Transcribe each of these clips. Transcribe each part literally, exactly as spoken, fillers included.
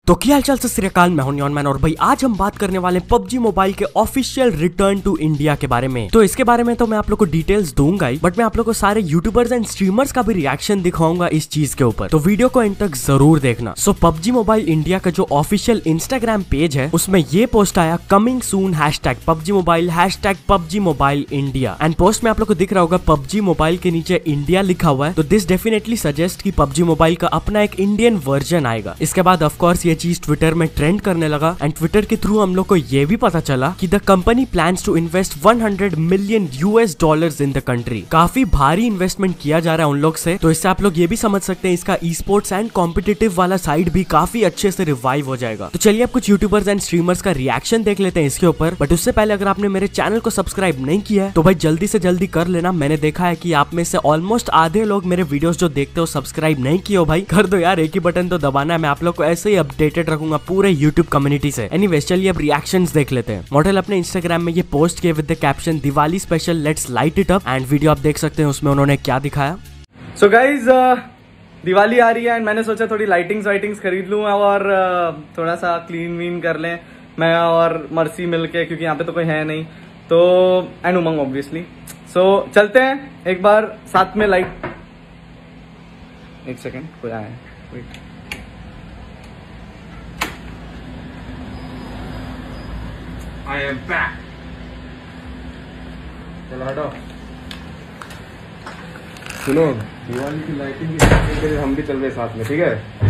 तो क्या हालचाल सत श्री अकाल, मैं हूं नियॉन मैन और भाई आज हम बात करने वाले हैं पबजी मोबाइल के ऑफिशियल रिटर्न टू इंडिया के बारे में। तो इसके बारे में तो मैं आप लोग को डिटेल्स दूंगा ही, बट मैं आप लोग को सारे यूट्यूबर्स एंड स्ट्रीमर्स का भी रिएक्शन दिखाऊंगा इस चीज के ऊपर, तो वीडियो को एंड तक जरूर देखना। सो पबजी मोबाइल इंडिया का जो ऑफिशियल इंस्टाग्राम पेज है उसमें ये पोस्ट आया, coming soon hash tag PUBG mobile hash tag PUBG mobile India, and post में आप लोग को दिख रहा होगा पबजी मोबाइल के नीचे इंडिया लिखा हुआ है। तो दिस डेफिनेटली सजेस्ट कि पबजी मोबाइल का अपना एक इंडियन वर्जन आएगा। इसके बाद ऑफकोर्स ये चीज ट्विटर में ट्रेंड करने लगा एंड ट्विटर के थ्रू हम लोग को ये भी पता चला कि the company plans to invest hundred million US dollars in the country. काफी भारी इन्वेस्टमेंट किया जा रहा है उन लोग से, तो इससे आप लोग ये भी समझ सकते हैं इसका ई स्पोर्ट्स एंड कॉम्पिटिटिव वाला साइड भी काफी अच्छे से रिवाइव हो जाएगा। तो चलिए अब कुछ यूट्यूबर्स एंड स्ट्रीमर्स का रिएक्शन देख लेते हैं इसके ऊपर। बट उससे पहले अगर आपने मेरे चैनल को सब्सक्राइब नहीं किया है तो भाई जल्दी से जल्दी कर लेना। मैंने देखा है कि आप में से ऑलमोस्ट आधे लोग मेरे वीडियोस जो देखते हो सब्सक्राइब नहीं किए हो, भाई कर दो यार, एक ही बटन तो दबाना है। मैं आप लोग को ऐसे ही अपडेटेड रखूंगा पूरे यूट्यूब कम्युनिटी से। एनीवेज चलिए अब रिएक्शंस देख लेते हैं। मॉडल अपने इंस्टाग्राम में ये पोस्ट किए with the caption Diwali special let's light it up, and video आप देख सकते हैं उसमें उन्होंने क्या दिखाया। सो गाइज दिवाली आ रही है एंड मैंने सोचा थोड़ी लाइटिंग्स वाइटिंग्स खरीद लूँ और uh, थोड़ा सा क्लीन वीन कर लें मैं और मर्सी मिलके, क्योंकि यहाँ पे तो कोई है नहीं, तो एंड उमंग ऑब्वियसली। सो चलते हैं एक बार साथ में लाइट। एक सेकेंड, कोई आया है, वेट। I am back. चलो हटो। सुनो, दिवाली की लाइटिंग के लिए हम भी चल रहे साथ में, ठीक है?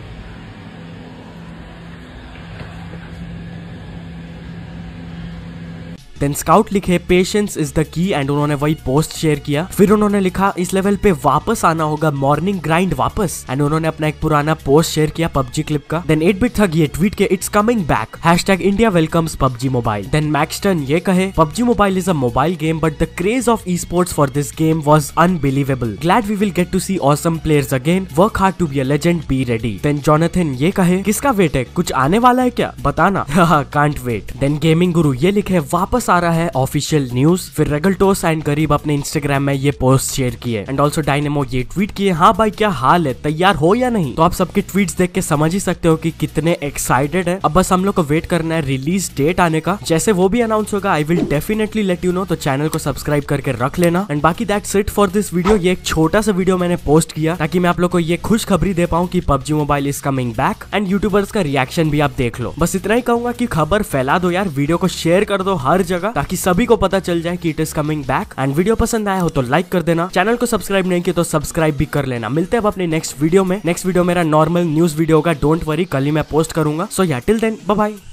देन स्काउट लिखे patience is the key, and उन्होंने वही पोस्ट शेयर किया। फिर उन्होंने लिखा इस लेवल पे वापस आना होगा, मॉर्निंग ग्राइंड वापस, एंड उन्होंने अपना एक पुराना पोस्ट शेयर किया पबजी क्लिप का। देन एट बिट थग ये ट्वीट के it's coming back hashtag India welcomes PUBG mobile. Then Maxtern ये कहे PUBG mobile is a mobile game but the craze of e sports for this game was unbelievable, glad we will get to see awesome players again, work hard to be a legend, be ready. Then Jonathan ये कहे किसका wait है, कुछ आने वाला है क्या, बताना, कांट वेट। देन गेमिंग गुरु ये लिखे वापस आ रहा है ऑफिशियल न्यूज। फिर रेगल्टोस एंड गरीब अपने इंस्टाग्राम में ये पोस्ट शेयर किए, एंड ऑल्सो डायनेमो ये ट्वीट किए, हाँ भाई क्या हाल है, तैयार हो या नहीं। तो आप सबके ट्वीट्स देख के समझ ही सकते हो कि कितने एक्साइटेड है। अब बस हम लोग को वेट करना है रिलीज डेट आने का। जैसे वो भी अनाउंस होगा I will definitely let you know, तो चैनल को सब्सक्राइब करके रख लेना। एंड बाकी that's it for this video. ये एक छोटा सा वीडियो मैंने पोस्ट किया ताकि मैं आप लोग को ये खुशखबरी दे पाऊं कि PUBG mobile is coming back, and YouTubers का रिएक्शन भी आप देख लो। बस इतना ही कहूंगा कि खबर फैला दो यार, वीडियो को शेयर कर दो हर जगह ताकि सभी को पता चल जाए कि it is coming back. And video पसंद आया हो तो लाइक कर देना, चैनल को सब्सक्राइब नहीं किया तो सब्सक्राइब भी कर लेना। मिलते हैं अब अपने नेक्स्ट वीडियो में। नेक्स्ट वीडियो मेरा नॉर्मल न्यूज वीडियो होगा, डोंट वरी, कल ही मैं पोस्ट करूंगा। सो या टिल देन बाय बाय।